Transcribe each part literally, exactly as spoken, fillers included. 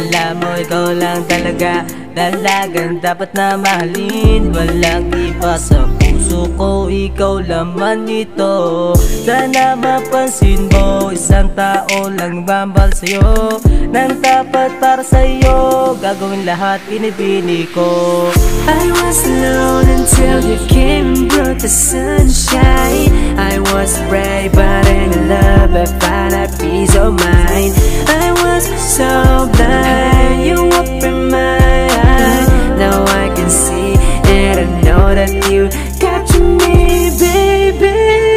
Alam mo ikaw lang talaga, dalagang dapat na mahalin. Walang iba sa puso ko, ikaw laman nito. Sana mapansin mo, isang tao lang bambal sa'yo. Nang tapat para sa'yo, gagawin lahat pinipili ko. I was alone until you came and brought the sunshine. I was brave but in love I found a peace of mind. I was so blind, you opened my eyes. Now I can see and I know that you captured me, baby.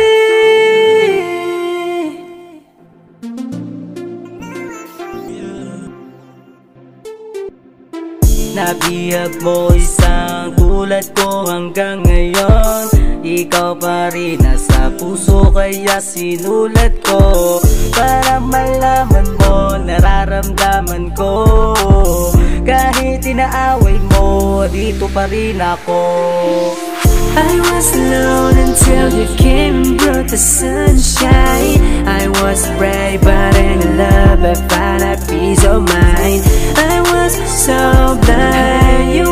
Nabihag mo isang tulad ko hanggang ngayon. Ikaw pa rin nasa puso kaya sinulat ko, para malaman mo nararamdaman ko. Kahit inaaway mo, dito pa rin ako. I was alone until you came and brought the sunshine. I was brave but in love I found a peace of mind. I was so blind, you